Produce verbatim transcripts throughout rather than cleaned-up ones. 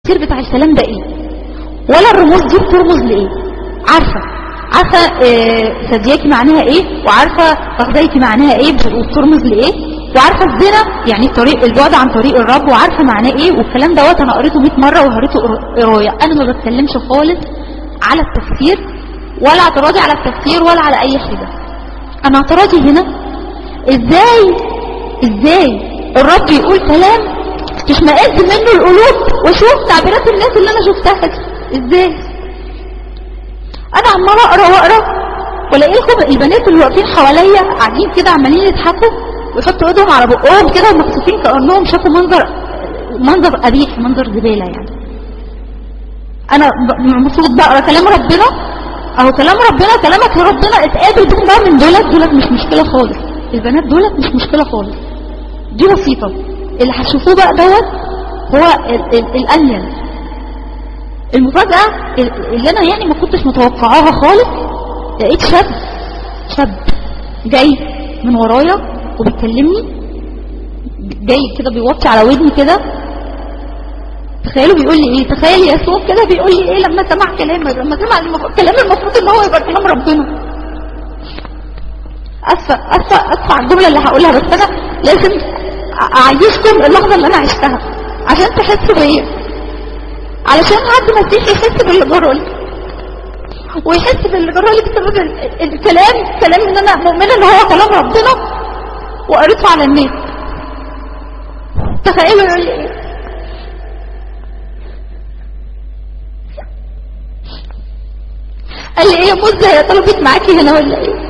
التفسير بتاع الكلام ده ايه، ولا الرموز دي بترمز لايه. عارفه عارفه آه ثدياكي معناها ايه، وعارفه فخذيكي معناها ايه وبترمز لايه، وعارفه الزنا يعني طريق البعد عن طريق الرب، وعارفه معناه ايه. والكلام دوت انا قريته مية مره وقريته قرايه. انا ما بتكلمش خالص على التفسير ولا اعتراضي على التفسير ولا على اي حاجه. انا اعتراضي هنا ازاي ازاي الرب يقول كلام تشمئز منه القلوب واشوف تعبيرات الناس اللي انا شفتها دي ازاي. انا عماله اقرا واقرا والاقي لكم البنات اللي واقفين حواليا قاعدين كده عمالين يضحكوا ويحطوا ايدهم على بقهم كده ومكسوفين كانهم شافوا منظر منظر قبيح، منظر زباله يعني. انا المفروض بقرا كلام ربنا اهو، كلام ربنا كلامك يا ربنا اتقابل بهم بقى من دولت دولت مش مشكله خالص، البنات دولت مش مشكله خالص، دي بسيطه. اللي هتشوفوه بقى دوت هو الانيل. المفاجاه اللي انا يعني ما كنتش متوقعاها خالص، لقيت شاب شاب جاي من ورايا وبيكلمني، جاي كده بيوطي على ودني كده. تخيلوا بيقول لي ايه، تخيل يسوع كده بيقول لي ايه لما سمع كلامي، لما سمع الكلام المفروض ان هو يبقى كلام ربنا. اسفه اسفه اسفه على الجمله اللي هقولها، بس انا لازم اعيشكم اللحظه اللي انا عشتها عشان تحسوا بيا، علشان حد مسيحي يحس باللي جرالي ويحس باللي جرالي بسبب الكلام كلام ان انا مؤمنه ان هو كلام ربنا وقريته على النت. تخيلوا يقول لي ايه، قال لي ايه يا مزة هي طلبت معاكي هنا ولا ايه؟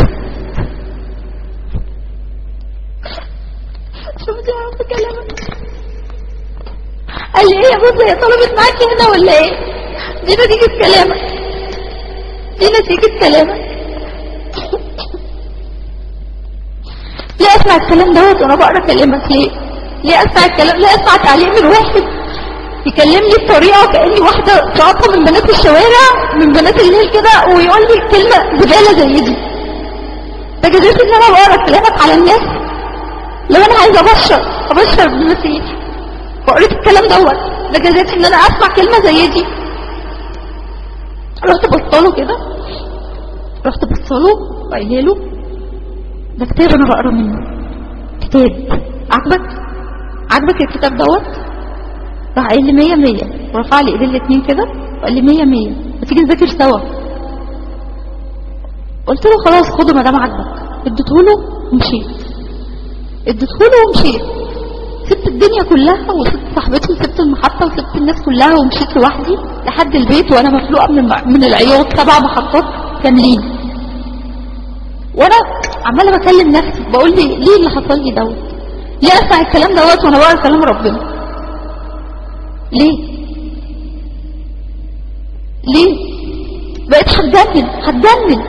شفتي يا رب كلامك؟ قال لي ايه يا مزة هي طلبت معاكي هنا ولا ايه؟ دي نتيجة كلامك، دي نتيجة كلامك. ليه اسمع الكلام دوت وانا بقرا كلامك؟ ليه؟ ليه اسمع الكلام؟ ليه اسمع تعليم من واحد يكلمني بطريقه كاني واحده شاطره من بنات الشوارع، من بنات الليل كده، ويقول لي كلمه زباله زي دي؟ ده جزيت ان انا بقرا كلامك على الناس. لو انا عايزه ابشر ابشر بالمسيح وقريت الكلام دوت، ده جزيت ان انا اسمع كلمه زي دي؟ رحت بصله كده، رحت بصله وقايله له ده كتاب انا بقرا منه، كتاب عجبك؟ عجبك الكتاب دوت؟ راح قال لي مية مية، ورفع لي ايدين الاتنين كده وقال لي مية مية، ما تيجي نذاكر سوا. قلت له خلاص خده ما دام عجبك. اديته له ومشيت، اديته له ومشيت، سبت الدنيا كلها وسبت صاحبتي وسبت المحطه وسبت الناس كلها ومشيت لوحدي لحد البيت وانا مفلوقه من من العياط، سبع محطات كاملين. وانا عماله بكلم نفسي بقول لي ليه اللي حصل لي دوت؟ ليه اسمع الكلام دوت وانا بقرا كلام ربنا؟ ليه؟ ليه؟ بقيت هتجنن هتجنن.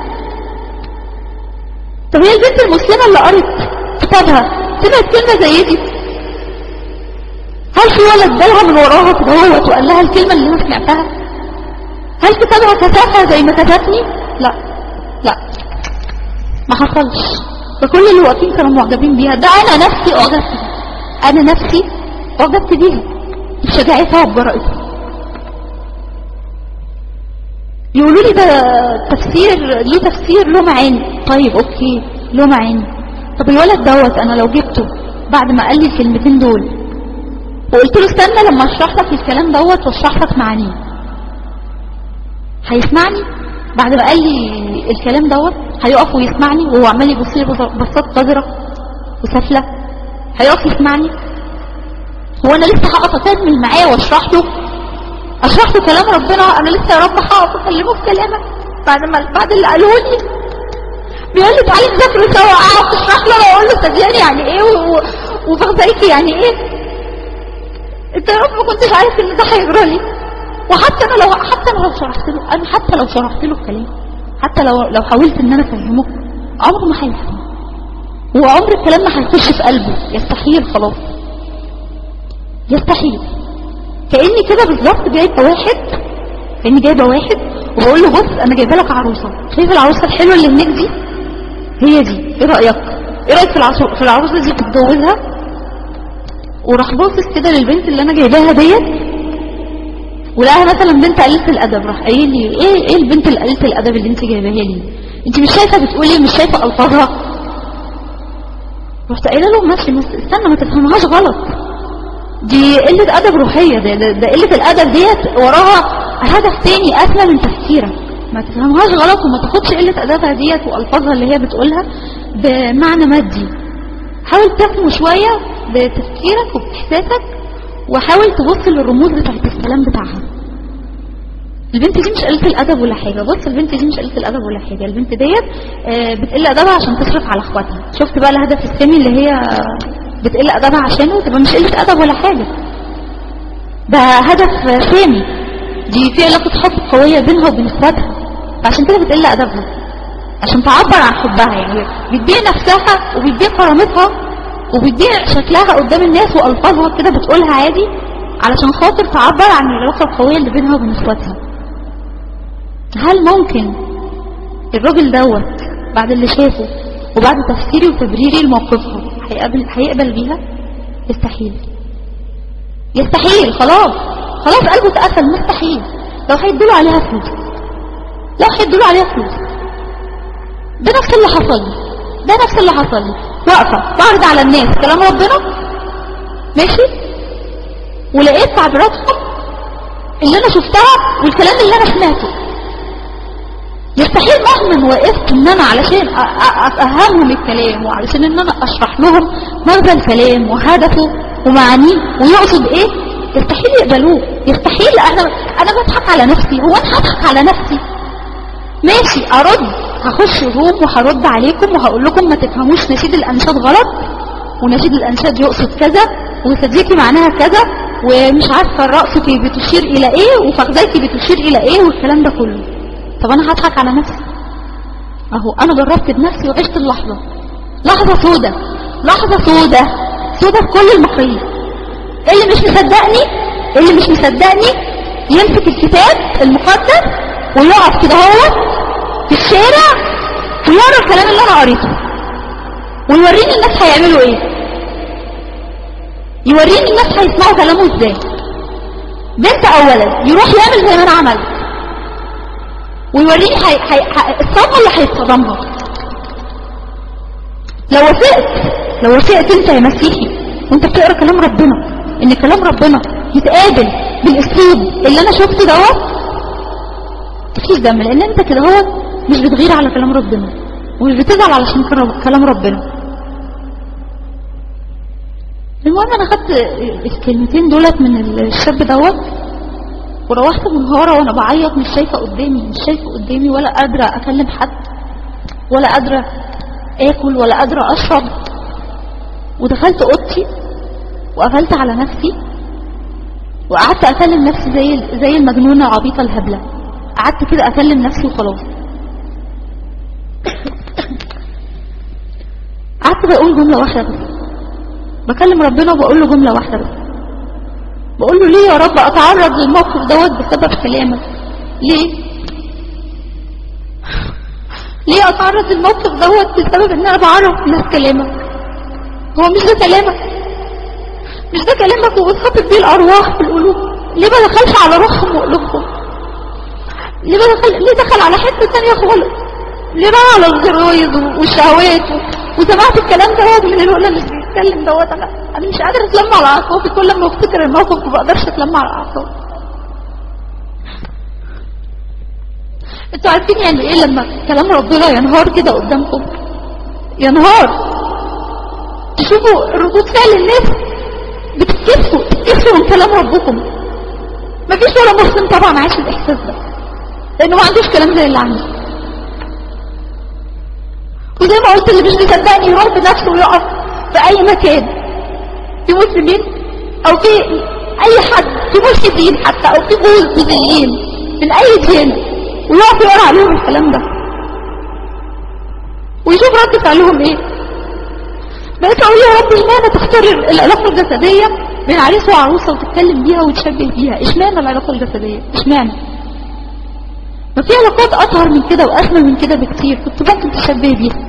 طب هي البنت المسلمه اللي قرت كتابها سمعت كلمه زي دي، هل في ولد جالها من وراها كده هوت وقال لها الكلمه اللي انا سمعتها؟ هل كتابها كتبها زي ما كتبتني؟ لا لا ما حصلش. فكل اللي واقفين كانوا معجبين بيها، ده انا نفسي اعجبت بيها، انا نفسي اعجبت بيها بشجاعتها وبجرأتها. يقولوا لي ده تفسير ليه، تفسير له معاني. طيب اوكي له معاني. طب الولد دوت انا لو جبته بعد ما قال لي الكلمتين دول وقلت له استنى لما اشرح لك الكلام دوت واشرح لك معانيه، هيسمعني؟ بعد ما قال لي الكلام دوت هيقف ويسمعني وهو عمال يبص لي بصات قذره وسافله؟ هيقف يسمعني؟ هو انا لسه هقف اكمل معاه واشرح له اشرح له كلام ربنا؟ انا لسه يا رب هقف اكلمه في كلامك بعد ما بعد اللي قاله لي؟ بيقول لي تعالي نذاكر سوا، اقعد اشرح له واقول له صدقني يعني ايه وفخذيكي يعني ايه؟ انت يا رب ما كنتش عارف ان ده هيجرى لي. وحتى انا لو حتى انا لو شرحت له انا حتى لو شرحت له الكلام، حتى لو لو حاولت ان انا افهمه، عمره ما هيفهم، وعمر الكلام ما هيخش في قلبه. يستحيل، خلاص يستحيل. كاني كده بالظبط جايبه واحد كاني جايبه واحد وبقول له بص انا جايبه لك عروسه، شايف العروسه الحلوه اللي هناك دي؟ هي دي، ايه رايك؟ ايه رايك في العروسه في العروسه دي؟ تتجوزها؟ وراح باصص كده للبنت اللي انا جايباها ديت ولقاها مثلا بنت قليلة الادب، راح قايل لي ايه ايه البنت قليلة الادب اللي انت جايباها لي؟ انت مش شايفه بتقولي، مش شايفه الفاظها؟ رحت قايله له ماشي بس استنى ما تفهمهاش غلط، دي قله ادب روحيه، ده, ده, ده قله الادب ديت وراها هدف تاني اسمى من تفكيرك. ما تفهمهاش غلط وما تاخدش قله ادبها ديت والفاظها اللي هي بتقولها بمعنى مادي. حاول تفهم شويه بتفكيرك وباحساسك، وحاول تبص للرموز بتاعت الكلام بتاعها. البنت دي مش قلة الادب ولا حاجه، بص البنت دي مش قلة الادب ولا حاجه، البنت ديت آه بتقل ادبها عشان تصرف على اخواتها. شفت بقى الهدف السامي اللي هي بتقل ادبها عشانه؟ تبقى مش قلة ادب ولا حاجه، ده هدف سامي، دي في علاقه حب قويه بينها وبين اخواتها، فعشان كده بتقل ادبها عشان تعبر عن حبها. يعني بتبيع نفسها وبتبيع كرامتها وبتبيع شكلها قدام الناس والفاظها كده بتقولها عادي علشان خاطر تعبر عن العلاقه القويه اللي بينها وبين اخواتها. هل ممكن الراجل دوت بعد اللي شافه وبعد تفسيري وتبريري لموقفها هيقبل هيقبل بيها؟ يستحيل، يستحيل. خلاص خلاص قلبه اتقفل، مستحيل. لو هيدوا عليها فلوس، لو هيدوا عليها فلوس، ده نفس اللي حصل لي، ده نفس اللي حصل لي. واقفه بعرض على الناس كلام ربنا ماشي، ولقيت تعبيراتهم اللي انا شفتها والكلام اللي انا سمعته. يستحيل مهما وقفت ان انا علشان افهمهم الكلام وعلشان ان انا اشرح لهم مغزى الكلام وهدفه ومعانيه ويقصد ايه، يستحيل يقبلوه، يستحيل. انا انا بضحك على نفسي، هو انا هضحك على نفسي؟ ماشي ارد، هخش روم وهرد عليكم وهقول لكم ما تفهموش نشيد الانشاد غلط، ونشيد الانشاد يقصد كذا، وصديقي معناها كذا، ومش عارفه رأسك بتشير الى ايه وفخذيك بتشير الى ايه والكلام ده كله. طب انا هضحك على نفسي؟ اهو انا جربت بنفسي وعشت اللحظه، لحظه سودة، لحظه سودة سودة بكل المقاييس. اللي مش مصدقني، اللي مش مصدقني يمسك الكتاب المقدس ويقف كده هو في الشارع ويقرا الكلام اللي انا قريته ويوريني الناس هيعملوا ايه، يوريني الناس هيسمعوا كلامه ازاي. بنت اولا يروح يعمل زي ما انا عملت ويوريني حي... حي... حي... الصدمه اللي هيتصدمها. لو وافقت، لو وافقت انت يا مسيحي وانت بتقرا كلام ربنا ان كلام ربنا يتقابل بالاسلوب اللي انا شفته دوت، مفيش دم، لان انت كده هو مش بتغير على كلام ربنا ومش بتزعل علشان كلام ربنا. المهم انا خدت الكلمتين دولت من الشاب دوت وروحت منهارة وانا بعيط، مش شايفة قدامي، مش شايفة قدامي ولا قادرة اكلم حد ولا قادرة اكل ولا قادرة اشرب. ودخلت اوضتي وقفلت على نفسي وقعدت اكلم نفسي زي زي المجنونة العبيطة الهبلة، قعدت كده اكلم نفسي وخلاص. قعدت بقول جملة واحدة بس، بكلم ربنا وبقول له جملة واحدة بس، بقول له ليه يا رب اتعرض للموقف دوت بسبب كلامك؟ ليه ليه اتعرض للموقف دوت بسبب ان انا بعرف الناس كلامك؟ هو مش ده كلامك؟ مش ده كلامك وبتخاطب بيه الارواح في القلوب؟ ليه ما دخلش على روحهم وقلوبهم؟ ليه ما دخل ليه دخل على حته ثانيه خالص؟ ليه بقى على الغرايز والشهوات وسمعت الكلام دوت من الولد اللي بيتكلم دوت؟ انا انا مش قادره اتلم على اعصابي، كل ما افتكر الموقف ما بقدرش اتلم على اعصابي. انتوا عارفين يعني ايه لما كلام ربنا ينهار كده قدامكم؟ ينهار، تشوفوا ردود فعل الناس بتتكسفوا بتتكسفوا من كلام ربكم. مفيش ولا مسلم طبعا عايش الاحساس ده لانه ما عندوش كلام زي اللي عندي. وزي ما قلت اللي مش بيصدقني يروح بنفسه ويقف في اي مكان في مسلمين او في اي حد، في ملحدين حتى او في بوذيين من اي دين، ويقف يقرا عليهم الكلام ده ويشوف رد فعلهم ايه. بقيت اقول يا رب اشمعنى تختار العلاقه الجسديه بين عريس وعروسه وتتكلم بيها وتشبه بيها؟ اشمعنى العلاقه الجسديه؟ اشمعنى؟ ما في علاقات اطهر من كده واسمى من كده بكتير كنت ممكن تشبه بيها.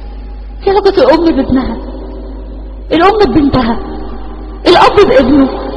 في علاقه الام بابنها، الام ببنتها، الاب بابنه،